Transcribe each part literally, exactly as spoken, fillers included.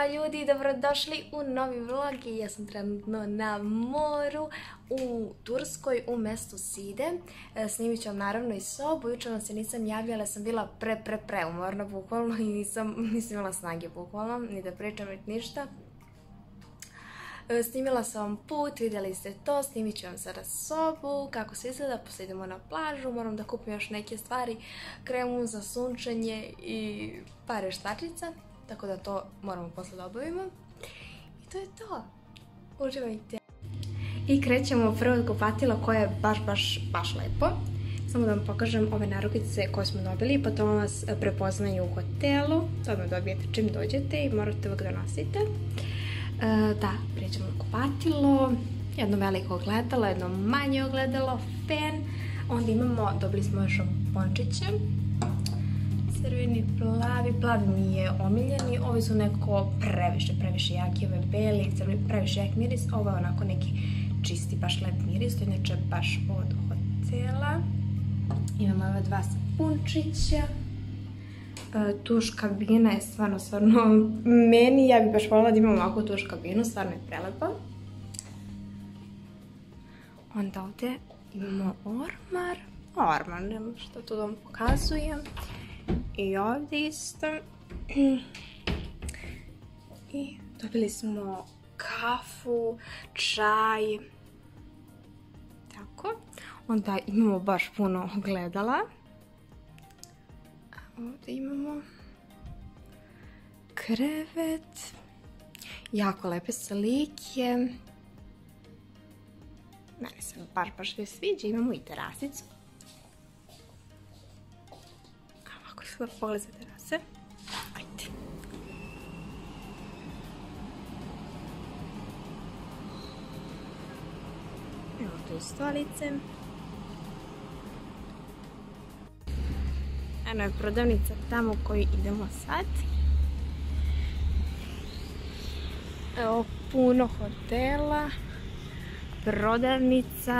Zdravo ljudi, dobrodošli u novi vlog i ja sam trenutno na moru u Turskoj u mjestu Side. Snimit ću vam naravno i sobu, jučer vam se nisam javljala, sam bila pre pre pre umorna bukvalno i nisam, nisam imala snage bukvalno, ni da pričam ni ništa. Snimila sam vam put, vidjeli ste to, snimit ću vam sada sobu, kako se izgleda, poslije idemo na plažu, moram da kupim još neke stvari, kremu za sunčanje i par reštačica, tako da to moramo posle da obavimo. I to je to, uživajte. I krećemo prvo od kupatila koje je baš, baš, baš lepo. Samo da vam pokažem ove narukice koje smo dobili, potom vas prepoznaju u hotelu, to odmah dobijete čim dođete i morate uvijek da nosite. E, da, prijeđemo na kupatilo, jedno veliko ogledalo, jedno manje ogledalo, fen, onda imamo, dobili smo još šampončiće, crveni, plavi, plavi mi je omiljeni, ovi su neko previše, previše jaki, ove beli, crveni, previše jak miris, ovo je onako neki čisti, baš lep miris, to je inače baš od hotela. Imamo ove dva sapunčića. Tuš kabina je stvarno, stvarno meni, ja bih baš voljela da imam ovakvu tuš kabinu, stvarno je prelepa. Onda ovdje imamo ormar, ormar, nema što tu da vam pokazujem. I ovdje isto. I dobili smo kafu, čaj, tako. Onda imamo baš puno ogledala. Ovdje imamo krevet, jako lepe slike, meni se baš baš sve sviđa, imamo i terasicu. Ovako su da pogled za terase, ajde. Evo tu stolice. Eno je prodavnica tamo u koju idemo sad. Evo puno hotela, prodavnica.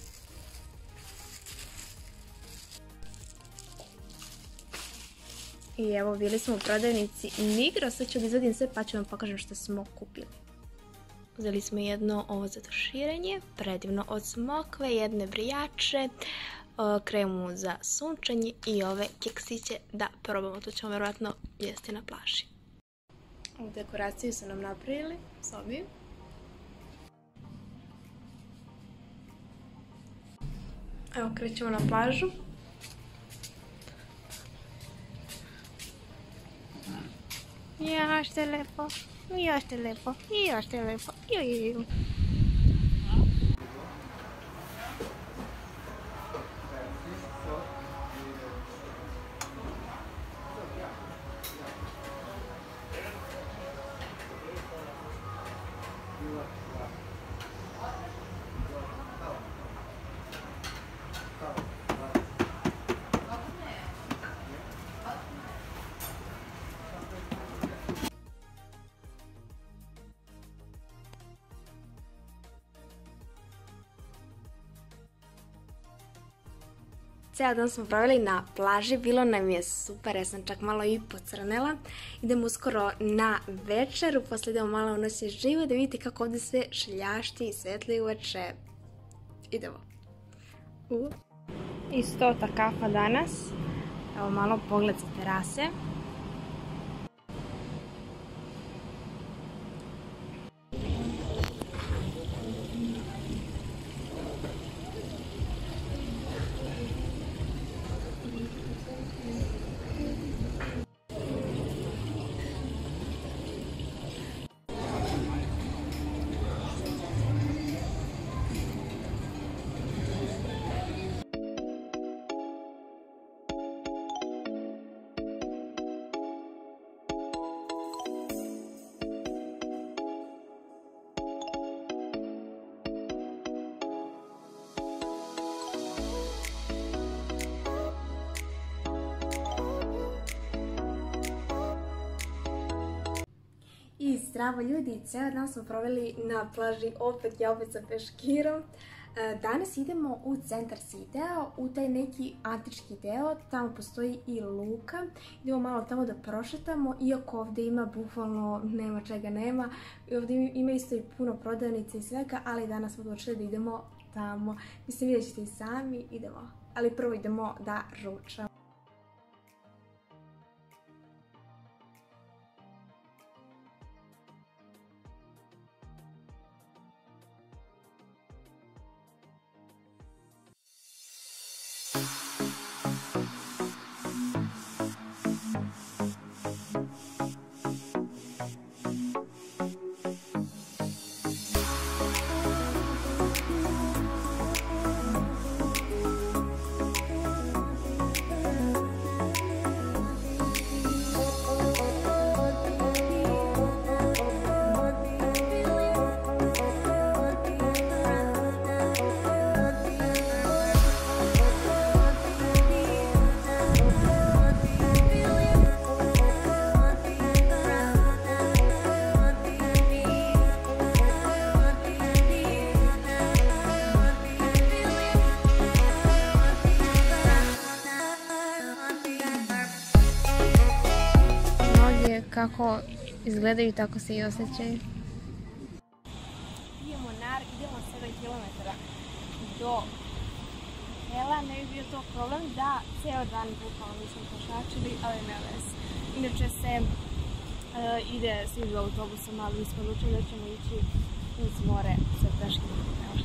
I evo bili smo u prodavnici Migros, sad ću da izvadim sve pa ću vam pokažem što smo kupili. Uzeli smo jedno ovo za tuširanje, predivno od Smokve, jedne brijače, kremu za sunčanje i ove keksiće da probamo, to ćemo vjerojatno jesti na plaži. Ovu dekoraciju su nam napravili u sobi. Evo krećemo na plažu. Ja, što je lepo, ja, što je lepo, ja, što je lepo, ja, ja, ja. Cijel dan smo proveli na plaži, bilo nam je super, ja sam čak malo i pocrnela. Idemo uskoro na večeru, poslije idemo malo u noći živo da vidite kako ovdje sve šljašti i svetli uveče. Idemo. Uh. I stota kafa danas. Evo malo pogled sa terase. I zdravo ljudi, cijel dan smo proveli na plaži opet, ja opet sa peškirom. Danas idemo u centar Sidea, u taj neki antički deo, tamo postoji i luka, idemo malo tamo da prošetamo, iako ovdje ima bukvalno nema čega nema, i ovdje ima isto i puno prodavnica i svega, ali danas smo odlučili da idemo tamo, mislim vidjet ćete i sami, idemo, ali prvo idemo da ručamo. Kako izgledaju, tako se i osjećaju. Idemo nar, idemo sedam kilometara do hotela, ne bi bio to problem da ceo dan bukvalno nismo pošačili, ali ne veze. Inače se uh, ide svi u autobusom, ali mi smo odlučili da ćemo ići uz more sve peške do hotela.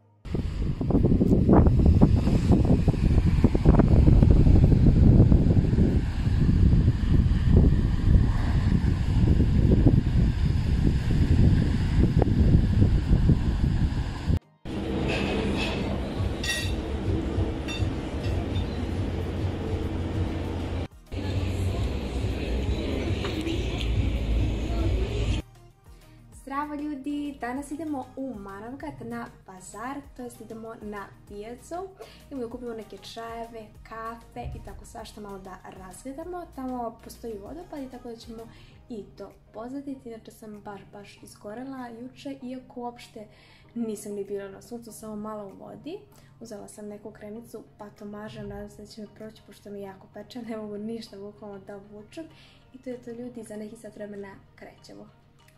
Zdravo ljudi, danas idemo u Manavgat na bazar, to jest idemo na pijacu. Idemo da kupimo neke čajeve, kafe i tako svašta malo da razgledamo. Tamo postoji vodopad i tako da ćemo i to pozaditi. Inače sam baš baš izgorela juče, iako uopšte nisam ni bila na suncu, samo malo u vodi. Uzela sam neku kremicu pa to mažem, nadam se da će me proći pošto mi je jako peče, ne mogu ništa bukvalno da vučem. I to je to ljudi, za neki sat vremena krećemo.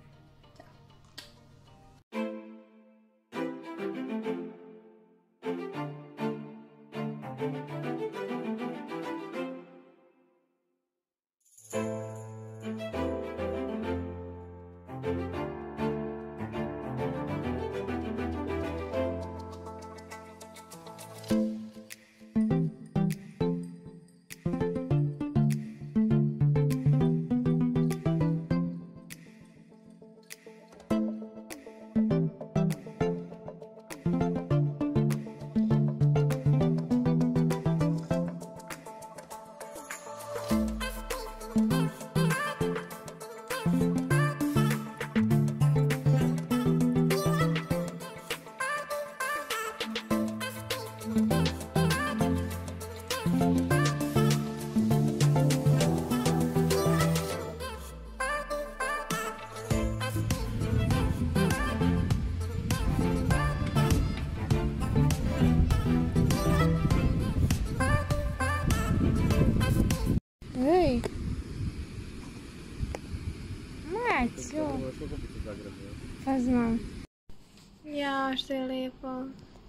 Ej! Maćo! Pa znam. Ja, što je lijepo.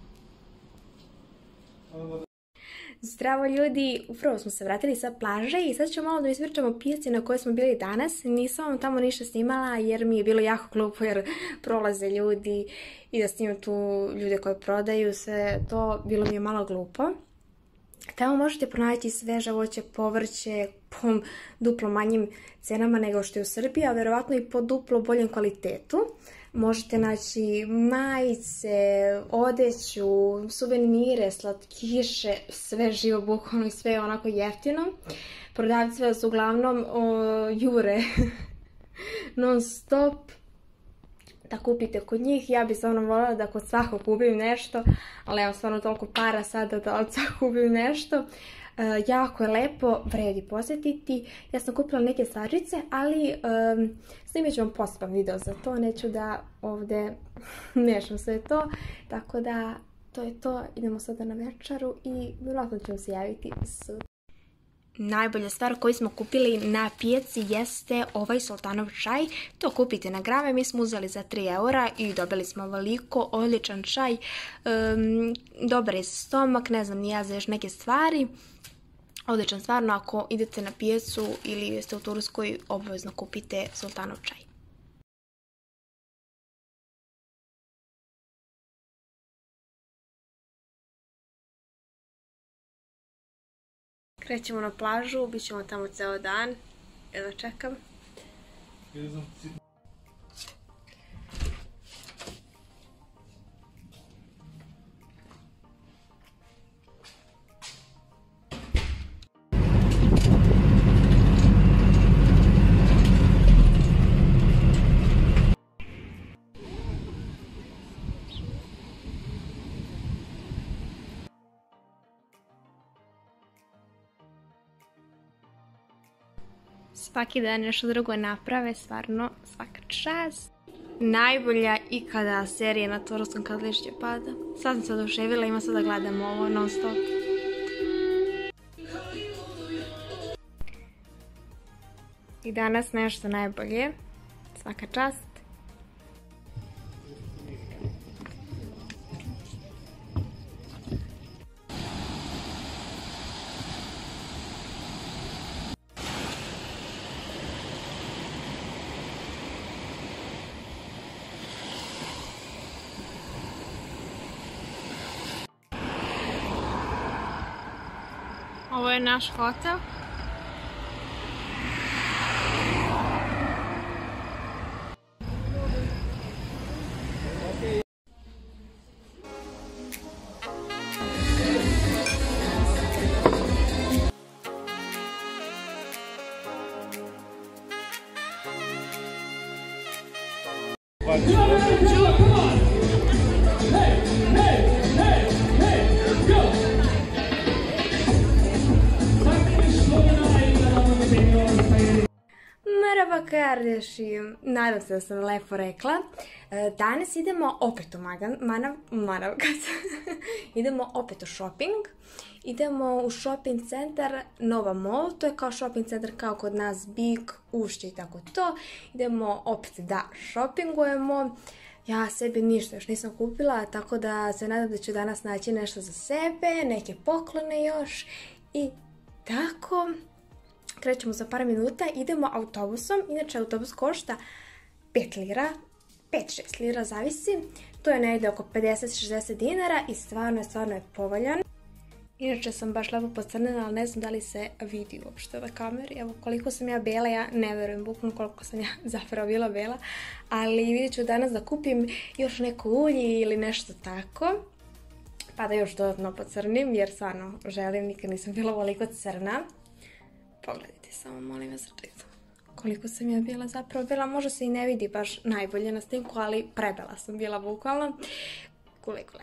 Zdravo ljudi, upravo smo se vratili sa plaže i sad ćemo malo da ispričamo pijaci na kojoj smo bili danas. Nisam vam tamo ništa snimala jer mi je bilo jako glupo jer prolaze ljudi i da snimam tu ljude koje prodaju sve to, bilo mi je malo glupo. Tamo možete pronaći sveže voće, povrće po duplo manjim cenama nego što je u Srbiji, a verovatno i po duplo boljem kvalitetu. Možete naći majice, odeću, suvenire, slatkiše, sve živo bukvalno i sve onako jeftino. Prodavci vas uglavnom o, jure non stop da kupite kod njih. Ja bih stvarno voljela da kod svakog kupim nešto, ali evo stvarno toliko para sada da od svakog kupim nešto. E, jako je lepo, vredi posjetiti. Ja sam kupila neke stvarčice, ali um, snimit ću vam poseban video za to. Neću da ovdje mešam sve to, tako da to je to. Idemo sada na večeru i vjerojatno ćemo se javiti sutra. Najbolja stvar koju smo kupili na pijaci jeste ovaj sultanov čaj. To kupite na grame, mi smo uzeli za tri eura i dobili smo veliko, odličan čaj. Um, dobar je za stomak, ne znam ni ja za još neke stvari. Odličan, stvarno, ako idete na pijacu ili jeste u Turskoj, obavezno kupite sultanov čaj. Krećemo na plažu, bit ćemo tamo ceo dan. Evo čekam. Svaki dan nešto drugo naprave, stvarno svaka čast. Najbolja ikada serija na turskom kad lišće pada. Sad sam se oduševila, ima sad da gledam ovo non stop. I danas nešto najbolje, svaka čast. Ovo je naš hotel. Merhaba kardeşim, nadam se da sam lepo rekla. Danas idemo opet u Magan, Manav, Manavgat. Idemo opet u shopping. Idemo u shopping centar Nova Mall, to je kao shopping centar kao kod nas Big, Ušće i tako to. Idemo opet da shoppingujemo. Ja sebi ništa još nisam kupila, tako da se nadam da ću danas naći nešto za sebe, neke poklone još i tako. Krećemo za par minuta, idemo autobusom, inače autobus košta pet lira, pet šest lira, zavisi. To je negdje oko pedeset šezdeset dinara i stvarno je, stvarno je povoljan. Inače sam baš lepo pocrnena, ali ne znam da li se vidi uopšte na kameri. Evo koliko sam ja bela, ja ne verujem bukvalno koliko sam ja zapravo bila bela. Ali vidjet ću danas da kupim još neko ulje ili nešto tako. Pa da još dodatno pocrnim jer stvarno želim, nikad nisam bila ovoliko crna. Pogledajte samo, molim vas, koliko sam ja bila zapravo bela. Možda se i ne vidi baš najbolje na snimku, ali prebela sam bila bukvalno. Kule, kule.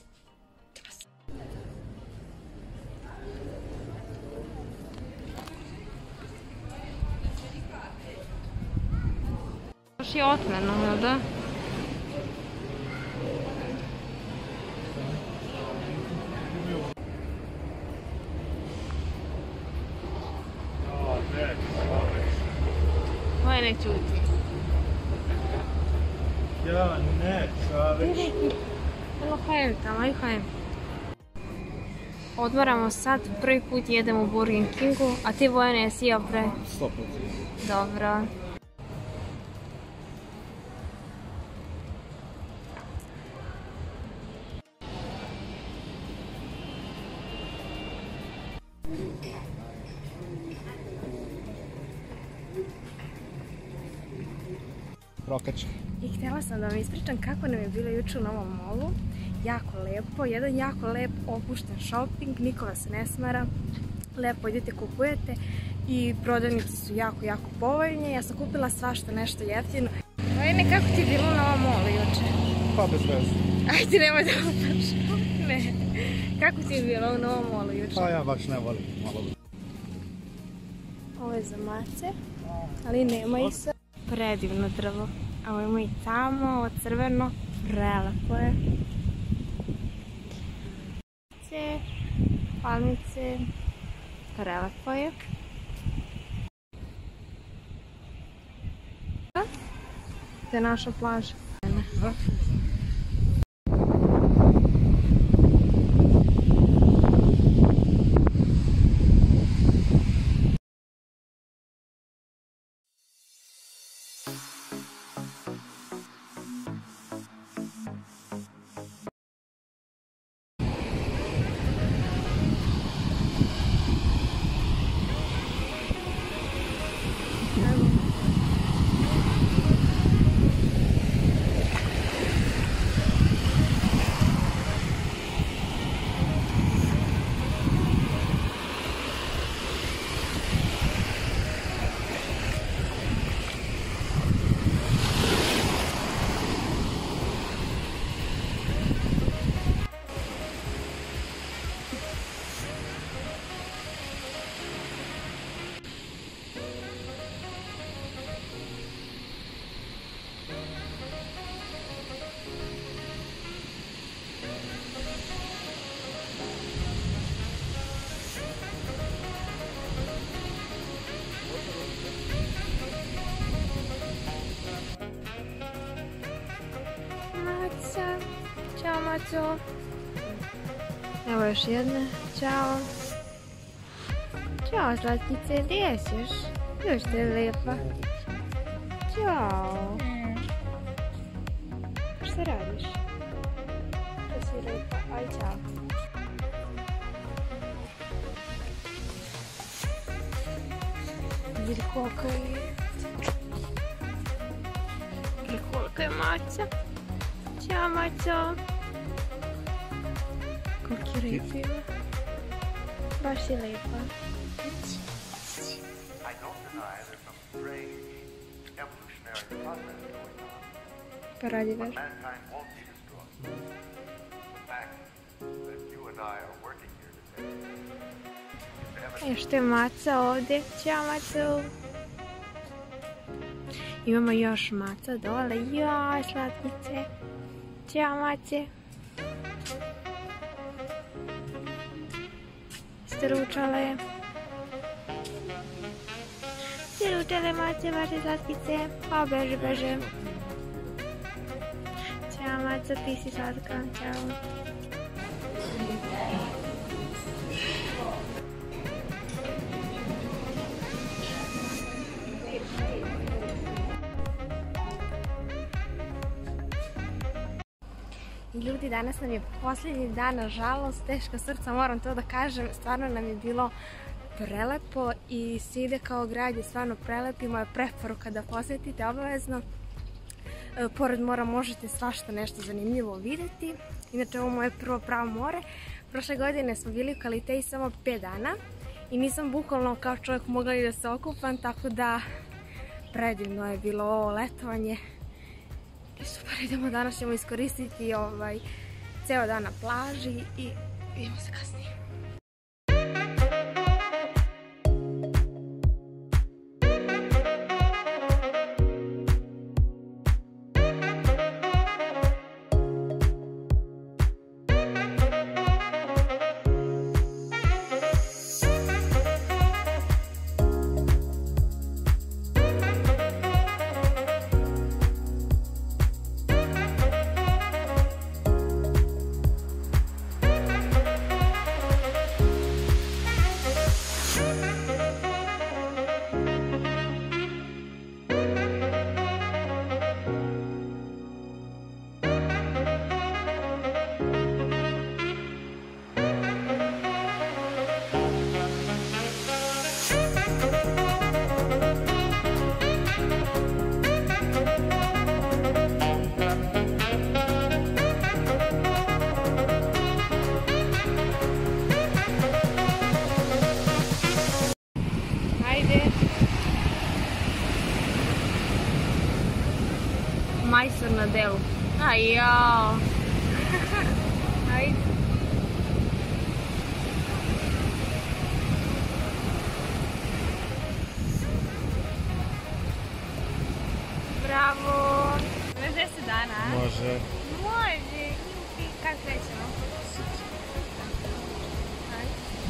Baš je otmeno, jel da? Ovaj ne čuti. Ja ne, čaveč. Evo hajem tamo, aj hajem. Odmaramo sad, prvi put jedemo u Burger Kingu, a ti Vojane jesi jeo pre? Sto put. Dobro. Prokačka. I htjela sam da vam ispričam kako nam je bilo juče u Novom Mallu. Jako lepo, jedan jako lep opušten shopping, niko vas se ne smara. Lepo idete, kupujete i prodavnice su jako, jako povoljne. Ja sam kupila svašta nešto jeftino. Vojne, kako ti je bilo u Novom Mallu juče? Pa bez veze. Ajde, nemoj da opaš. Ne. Kako ti je bilo u Novom Mallu juče? Pa ja baš ne volim malo. Ovo je za mace, ali nema ih se. Predivno drvo. A ovo ima i tamo, ovo crveno, prelepo je. palmice, prelepo je. To je naša plaža. Ćao, Maco. Evo još jedna. Ćao. Ćao, slatkice. Gdje jesiš? Još te je lijepa. Ćao. Šta radiš? Što si lijepa? Aj, ćao. Vidi koliko je. Vidi koliko je Maca. Ćao, Maco. Koliki rep ima. Baš je lijepa. Pa radi baš. Još te Maca ovdje. Ćao, Maco. Imamo još Maca dole. Joj, slatkice. Ćao, Mace. Ste ručale? Ste ručale, Mace, vaše slatkice? O, beže, beže. Ćao, Maco, ti si slatka. Ćao. Ljudi, danas nam je posljednji dan, nažalost, teška srca, moram to da kažem, stvarno nam je bilo prelepo i Side kao grad je stvarno prelep i moja preporuka da posjetite obavezno. E, pored mora možete svašta nešto zanimljivo vidjeti, inače ovo je moje prvo pravo more. Prošle godine smo bili u Kaliteji samo pet dana i nisam bukvalno kao čovjek mogla i da se okupam, tako da predivno je bilo ovo letovanje. I super, idemo, danas ćemo iskoristiti ovaj ceo dan na plaži i vidimo se kasnije. Majstor na delu. Aj jao. Ajde. Bravo. Već deset dana? Može. Može. Kako krećemo? Ajde.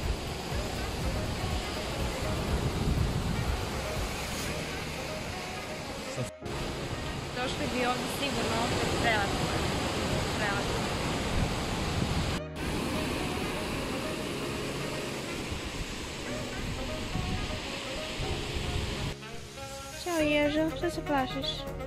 Prošli bi ovdje sigurno opet relativno. Relativno. Ćao Ježo, što se plašiš?